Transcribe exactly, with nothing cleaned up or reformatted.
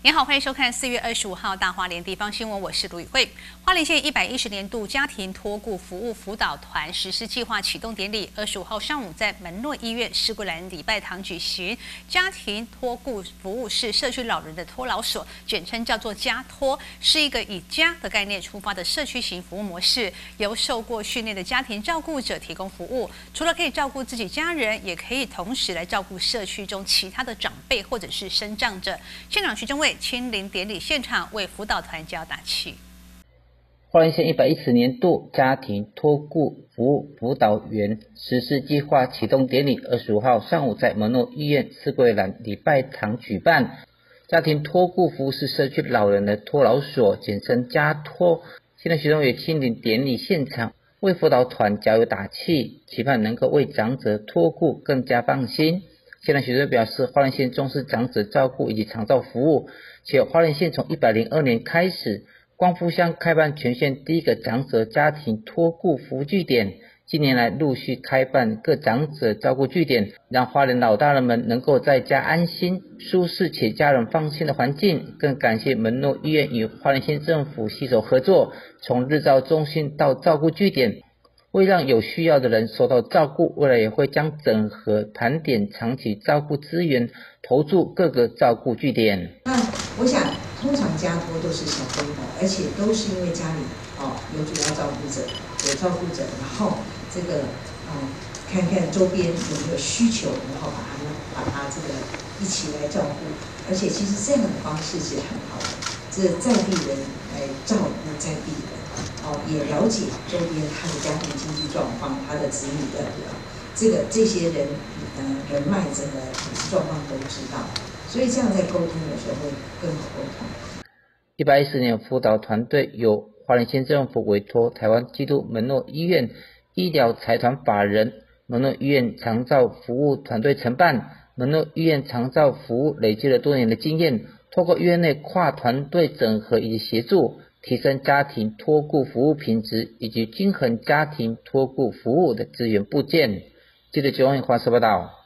您好，欢迎收看四月二十五号大花莲地方新闻，我是卢宇慧。花莲县一百一十年度家庭托顾服务辅导团实施计划启动典礼，二十五号上午在门诺医院施桂兰礼拜堂举行。家庭托顾服务是社区老人的托老所，简称叫做家托，是一个以家的概念出发的社区型服务模式，由受过训练的家庭照顾者提供服务。除了可以照顾自己家人，也可以同时来照顾社区中其他的长辈或者是身障者。现场徐中卫亲临典礼现场，为辅导团加油打气。 花莲县一百一十年度家庭托顾服务辅导员实施计划启动典礼，二十五号上午在门诺医院施桂兰礼拜堂举办。家庭托顾服务是社区老人的托老所，简称家托。现在徐中卫亲临典礼现场，为辅导团加油打气，期盼能够为长者托顾更加放心。现在徐中卫表示，花莲县重视长者照顾以及长照服务，且花莲县从一百零二年开始，光复乡开办全县第一个长者家庭托顾服务据点，近年来陆续开办各长者照顾据点，让花莲老大人们能够在家安心、舒适且家人放心的环境。更感谢门诺医院与花莲县政府携手合作，从日照中心到照顾据点，为让有需要的人受到照顾，未来也会将整合盘点长期照顾资源，投注各个照顾据点。 那我想，通常家托都是小规模，而且都是因为家里哦有主要照顾者，有照顾者，然后这个嗯看看周边有没有需求，然后把他们把他这个一起来照顾。而且其实这样的方式是很好的，这在地人来照顾在地人。哦，也了解周边他的家庭经济状况，他的子女的这个这些人呃人脉整个状况都知道，所以这样在沟通的时候会更好沟通。 一百一十年辅导团队由花莲县政府委托台湾基督门诺医院医疗财团法人门诺医院长照服务团队承办。门诺医院长照服务累积了多年的经验，透过院内跨团队整合以及协助，提升家庭托顾服务品质以及均衡家庭托顾服务的资源部件。记者九万华视报道。